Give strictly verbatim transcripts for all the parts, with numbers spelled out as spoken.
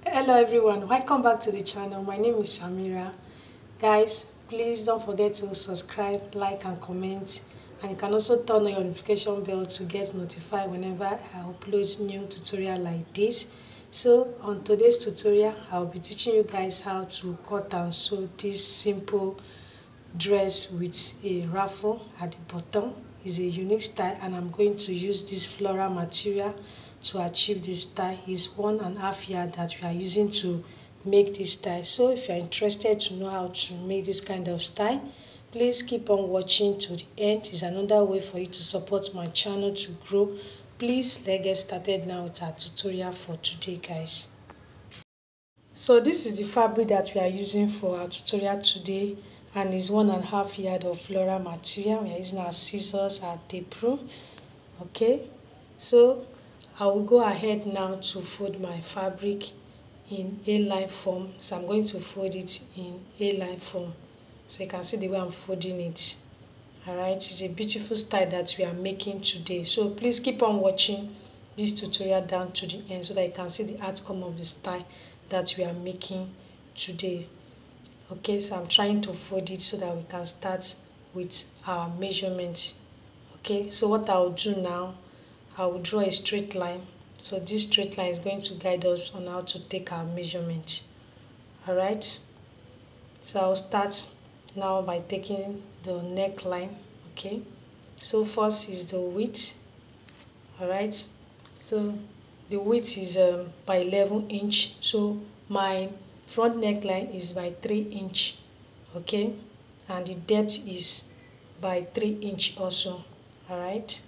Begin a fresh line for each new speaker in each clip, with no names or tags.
Hello everyone, welcome back to the channel. My name is Samira. Guys, please don't forget to subscribe, like and comment, and you can also turn on your notification bell to get notified whenever I upload new tutorial like this. So on today's tutorial, I'll be teaching you guys how to cut and sew this simple dress with a ruffle at the bottom. It's a unique style, and I'm going to use this floral material to achieve this style. Is one and a half yard that we are using to make this style. So if you're interested to know how to make this kind of style, please keep on watching to the end. It's another way for you to support my channel to grow. Please let's get started now with our tutorial for today, guys. So this is the fabric that we are using for our tutorial today, and it's one and a half yard of floral material. We are using our scissors, our tape rule. Okay, so I will go ahead now to fold my fabric in A-line form. So I'm going to fold it in A-line form, so you can see the way I'm folding it. Alright, it's a beautiful style that we are making today. So please keep on watching this tutorial down to the end so that you can see the outcome of the style that we are making today. Okay, so I'm trying to fold it so that we can start with our measurements. Okay, so what I will do now, I will draw a straight line. So this straight line is going to guide us on how to take our measurements. Alright, so I'll start now by taking the neckline. Okay, so first is the width. Alright, so the width is um, by eleven inch. So my front neckline is by three inch. Okay, and the depth is by three inch also. Alright,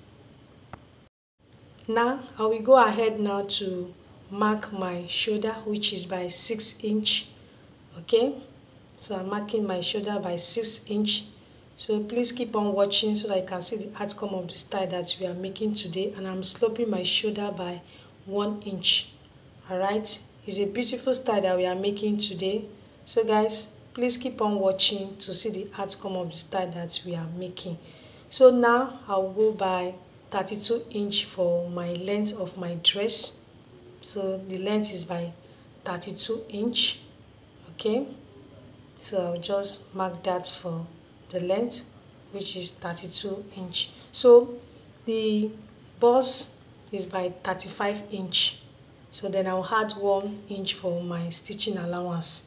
now I will go ahead now to mark my shoulder, which is by six inch. Okay, so I'm marking my shoulder by six inch. So please keep on watching so that you can see the outcome of the style that we are making today. And I'm sloping my shoulder by one inch. Alright, it's a beautiful style that we are making today. So guys, please keep on watching to see the outcome of the style that we are making. So now I'll go by thirty-two inch for my length of my dress. So the length is by thirty-two inch. Okay, so I'll just mark that for the length, which is thirty-two inch. So the bust is by thirty-five inch. So then I'll add one inch for my stitching allowance.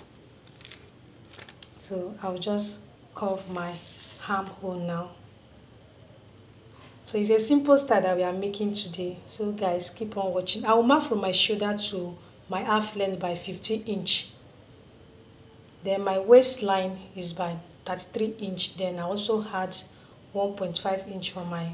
So I'll just curve my armhole now. So it's a simple style that we are making today. So guys, keep on watching. I will mark from my shoulder to my half length by fifteen inch. Then my waistline is by thirty-three inch. Then I also add one point five inch for my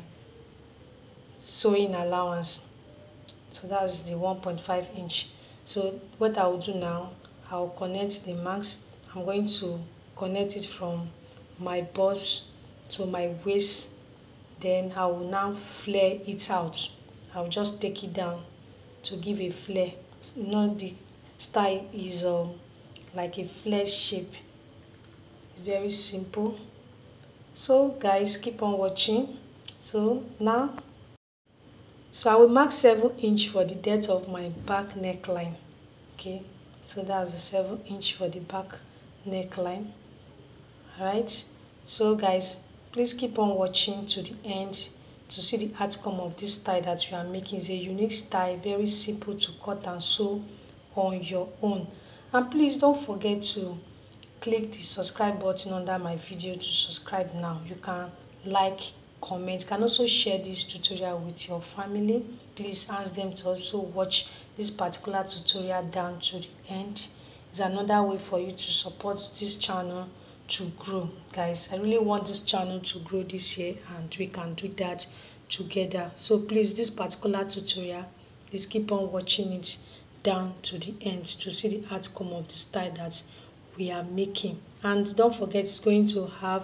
sewing allowance. So that's the one point five inch. So what I will do now, I will connect the marks. I'm going to connect it from my bust to my waist. Then I will now flare it out. I'll just take it down to give a flare. So, you know, the style is um, like a flare shape. It's very simple. So guys, keep on watching. So now, so I will mark seven inch for the depth of my back neckline. Okay, so that's the seven inch for the back neckline. Alright, so guys, please keep on watching to the end to see the outcome of this style that you are making. It's a unique style, very simple to cut and sew on your own. And please don't forget to click the subscribe button under my video to subscribe now. You can like, comment, you can also share this tutorial with your family. Please ask them to also watch this particular tutorial down to the end. It's another way for you to support this channel to grow. Guys, I really want this channel to grow this year, and we can do that together. So please, this particular tutorial, please keep on watching it down to the end to see the outcome of the style that we are making. And don't forget, it's going to have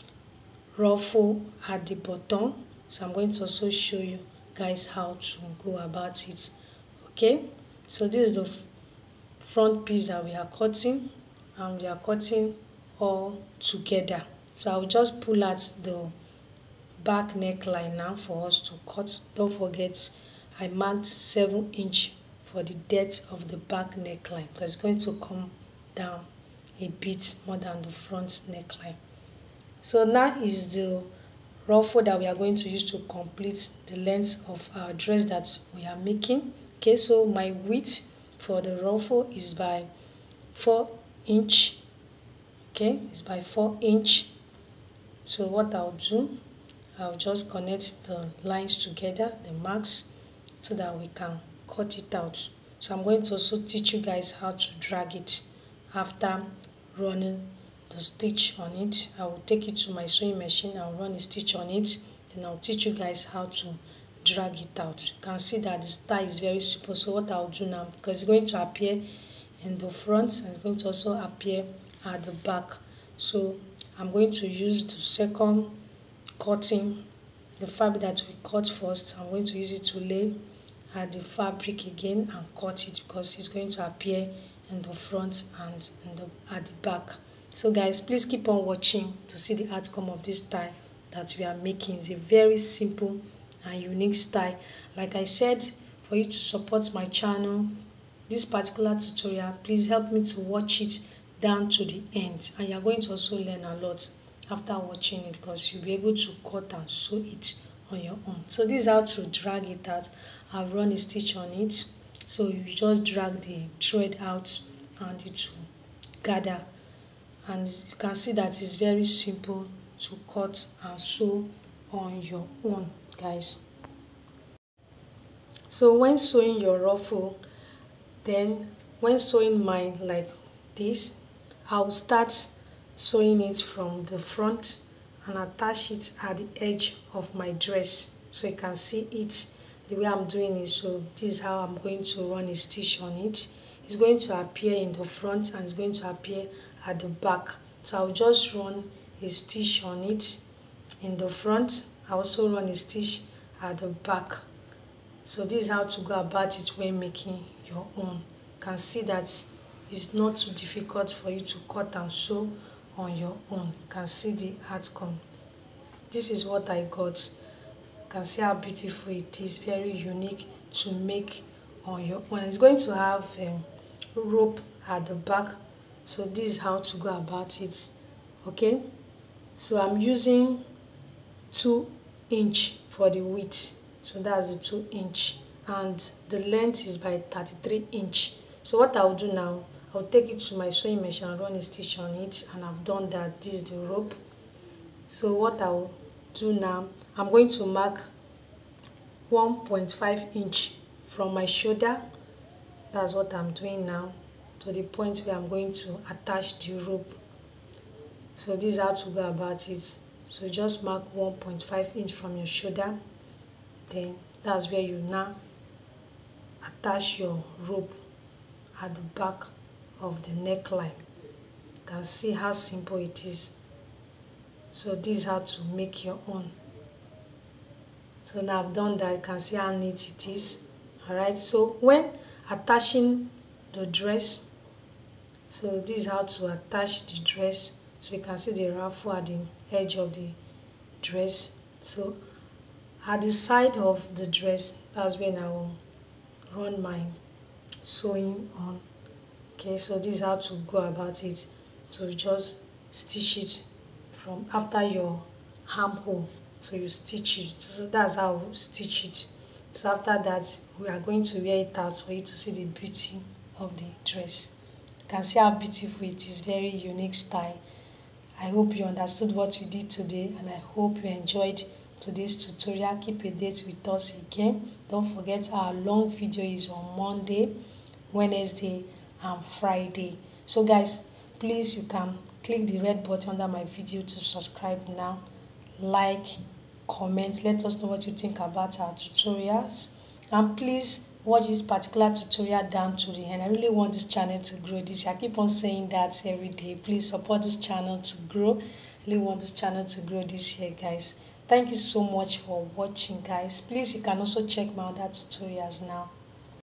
ruffle at the bottom. So I'm going to also show you guys how to go about it. Okay, so this is the front piece that we are cutting, and we are cutting all together. So I'll just pull out the back neckline now for us to cut. Don't forget, I marked seven inch for the depth of the back neckline, because it's going to come down a bit more than the front neckline. So now is the ruffle that we are going to use to complete the length of our dress that we are making. Okay, so my width for the ruffle is by four inch. Okay, it's by four inch. So what I'll do, I'll just connect the lines together, the marks, so that we can cut it out. So I'm going to also teach you guys how to drag it after running the stitch on it. I will take it to my sewing machine, I'll run a stitch on it, then I'll teach you guys how to drag it out. You can see that the style is very simple. So what I'll do now, because it's going to appear in the front and it's going to also appear at the back, so I'm going to use the second cutting, the fabric that we cut first. I'm going to use it to lay at the fabric again and cut it, because it's going to appear in the front and in the, at the back. So guys, please keep on watching to see the outcome of this style that we are making. It's a very simple and unique style. Like I said, for you to support my channel, this particular tutorial, please help me to watch it down to the end, and you're going to also learn a lot after watching it, because you'll be able to cut and sew it on your own. So this is how to drag it out. I've run a stitch on it, so you just drag the thread out and it will gather, and you can see that it's very simple to cut and sew on your own, guys. So when sewing your ruffle, then when sewing mine like this, I'll start sewing it from the front and attach it at the edge of my dress, so you can see it the way I'm doing it. So this is how I'm going to run a stitch on it. It's going to appear in the front and it's going to appear at the back. So I'll just run a stitch on it in the front. I also run a stitch at the back. So this is how to go about it when making your own. You can see that it's not too difficult for you to cut and sew on your own. You can see the outcome. This is what I got. You can see how beautiful it is. Very unique to make on your own. It's going to have um, rope at the back. So this is how to go about it. Okay, so I'm using two inch for the width. So that's the two inch, and the length is by thirty-three inch. So what I'll do now, I'll take it to my sewing machine and run a stitch on it, and I've done that. This is the rope. So what I'll do now, I'm going to mark one point five inch from my shoulder. That's what I'm doing now, to the point where I'm going to attach the rope. So this is how to go about it. So just mark one point five inch from your shoulder, then that's where you now attach your rope at the back of the neckline. You can see how simple it is. So this is how to make your own. So now I've done that. You can see how neat it is. Alright, so when attaching the dress, so this is how to attach the dress. So you can see the ruffle at the edge of the dress. So at the side of the dress, that's when I will run my sewing on. Okay, so this is how to go about it. So just stitch it from after your armhole. So you stitch it. So that's how we stitch it. So after that, we are going to wear it out for you to see the beauty of the dress. You can see how beautiful it is. Very unique style. I hope you understood what we did today, and I hope you enjoyed today's tutorial. Keep a date with us again. Don't forget our long video is on Monday, Wednesday and Friday. So guys, please, you can click the red button under my video to subscribe now. Like, comment, let us know what you think about our tutorials, and please watch this particular tutorial down to the end. I really want this channel to grow this year. I keep on saying that every day. Please support this channel to grow. I really want this channel to grow this year, guys. Thank you so much for watching, guys. Please, you can also check my other tutorials now.